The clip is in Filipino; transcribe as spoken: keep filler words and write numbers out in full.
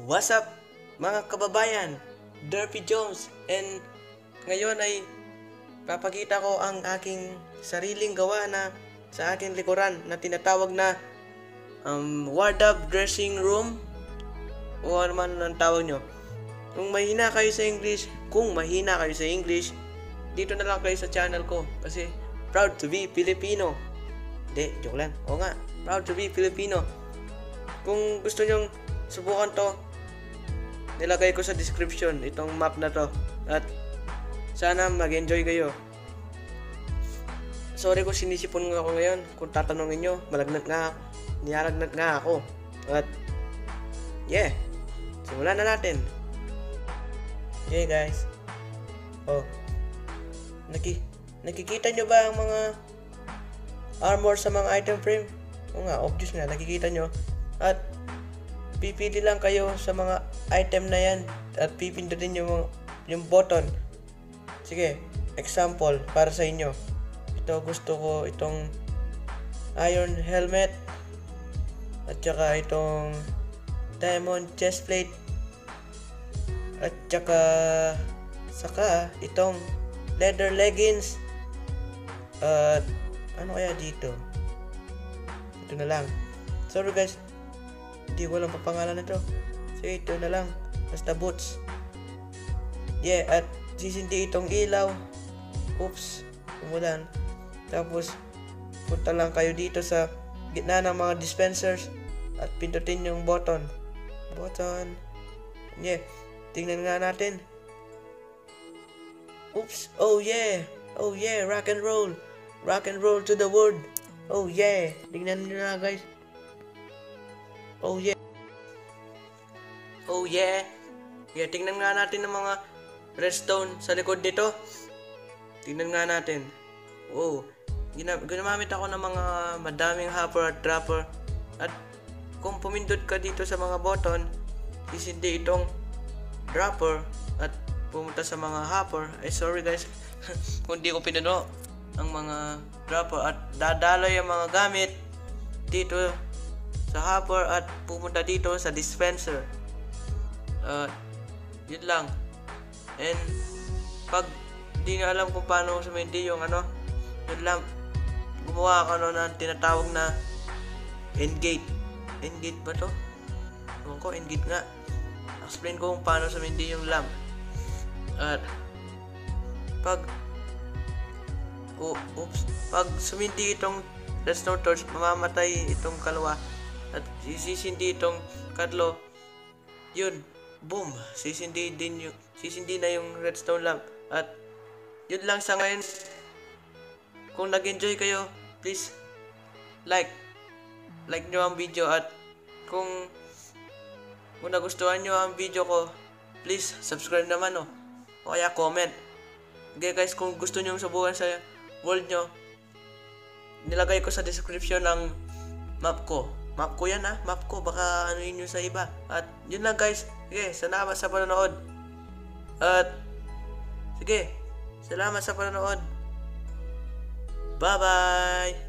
What's up mga kababayan? Derpy Jones, and ngayon ay papakita ko ang aking sariling gawa na sa aking likuran na tinatawag na um, wardrobe dressing room o ano man ang tawag nyo. Kung mahina kayo sa English, kung mahina kayo sa English, dito na lang kayo sa channel ko kasi proud to be Filipino. Hindi, joke lang. Oo nga, proud to be Filipino. Kung gusto nyong subukan to, nilagay ko sa description itong map na to at sana mag-enjoy kayo. Sorry kung sinisipon nga ako ngayon. Kung tatanungin nyo, malagnat nga niyalagnat nga ako. At yeah, simulan na natin. Okay guys. Oh, Naki, nakikita nyo ba ang mga armor sa mga item frame? O nga, obvious nga, nakikita nyo. At pipili lang kayo sa mga item na yan at pipindutin yung, yung button. Sige, example para sa inyo. Ito gusto ko itong iron helmet at saka itong diamond chestplate at saka saka itong leather leggings at ano kaya dito. Ito na lang. Sorry guys, hindi ko lang papangalan nito. So ito na lang. Basta boots. Yeah, at sisindi itong ilaw. Oops, umulan. Tapos punta lang kayo dito sa gitna ng mga dispensers at pindutin yung button. Button. Yeah, tingnan nga natin. Oops, oh yeah. Oh yeah, rock and roll. Rock and roll to the world. Oh yeah. Tingnan nyo na guys. Oh yeah. Oh yeah. Yeah, tingnan nga natin ng mga redstone sa likod nito. Tingnan nga natin. Wow. Ginamit ako ng mga madaming hopper at dropper. At kung pumindot ka dito sa mga button, sisindi itong dropper at pumunta sa mga hopper. Ay sorry guys. Kung di ko pinuno ang mga dropper at dadaloy ang mga gamit dito sa hopper at pumunta dito sa dispenser. Uh, yun lang. And pag di nga alam kung paano sumindi yung ano, yun lang, gumawa ka no ng tinatawag na end gate. End gate ba to? Ewan ko, end gate nga. Explain ko kung paano sumindi yung lamp. At pag oh, oops, pag sumindi itong redstone torch, mamamatay itong kalawa at sisindi itong kadlo. Yun, boom, sisindi din yung sisindi na yung redstone lamp. At yun lang sa ngayon. Kung nag-enjoy kayo, please like like nyo ang video at kung kung nagustuhan nyo ang video ko, please subscribe naman oh. O kaya comment. Okay guys, kung gusto nyo subukan sa world nyo, nilagay ko sa description ng map ko. Map ko yan ha, map ko, baka ano yun sa iba. At yun lang guys, sige, salamat sa panonood. At sige, salamat sa panonood. Bye bye.